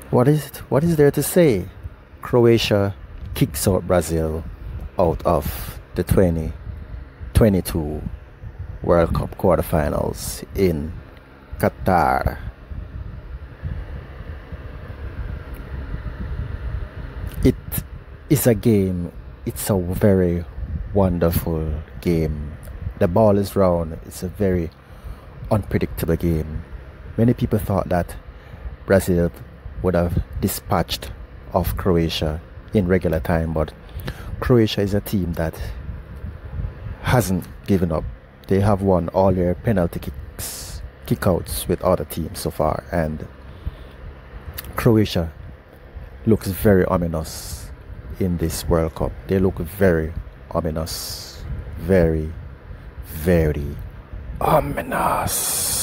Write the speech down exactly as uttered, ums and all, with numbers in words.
What is what is there to say? Croatia kicks out Brazil out of the twenty twenty-two World Cup quarterfinals in Qatar. It is a game, it's a very wonderful game. The ball is round, it's a very unpredictable game. Many people thought that Brazil would have dispatched of Croatia in regular time, but Croatia is a team that hasn't given up. They have won all their penalty kicks, kickouts with other teams so far, and Croatia looks very ominous in this World Cup. They look very ominous, very, very ominous.